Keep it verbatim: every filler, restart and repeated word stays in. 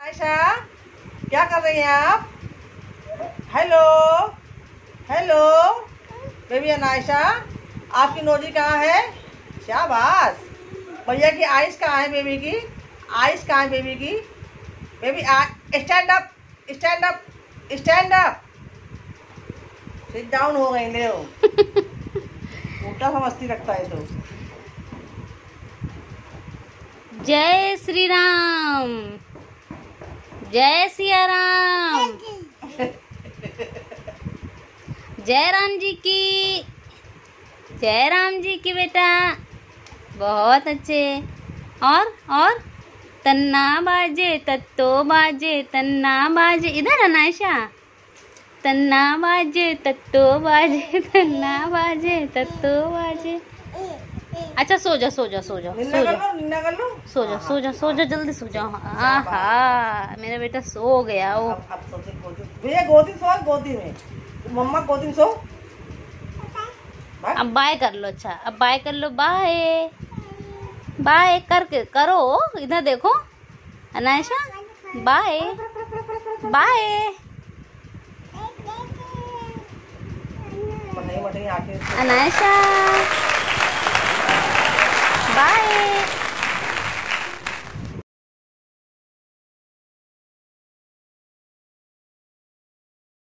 आयशा, क्या कर रही हैं आप? हेलो हेलो बेबी अनायशा, आपकी नोजी कहाँ है? शाबाश। भैया की आइस कहाँ है? बेबी की आइस कहाँ है? बेबी की baby stand up stand up stand up. Sit down हो गई ले उल्टा समझती रखता है तो। जय श्री राम, जय सिया राम, जय राम जी की, जय राम जी की बेटा। बहुत अच्छे। और और तन्ना बाजे तत्तो बाजे, तन्ना बाजे। इधर अनायशा, तन्ना बाजे तत्तो बाजे, तन्ना बाजे तत्तो बाजे। अच्छा सो जा सो जा सो जा सो जा सो जा सो जा सो जा जल्दी सो जा। आहा मेरा बेटा सो गया। वो अब अब सो भैया गोदी सो, गोदी में मम्मा गोदी में सो। अब बाय कर लो। अच्छा अब बाय कर लो। बाय बाय करके करो। इधर देखो अनायशा, बाय बाय अनायशा।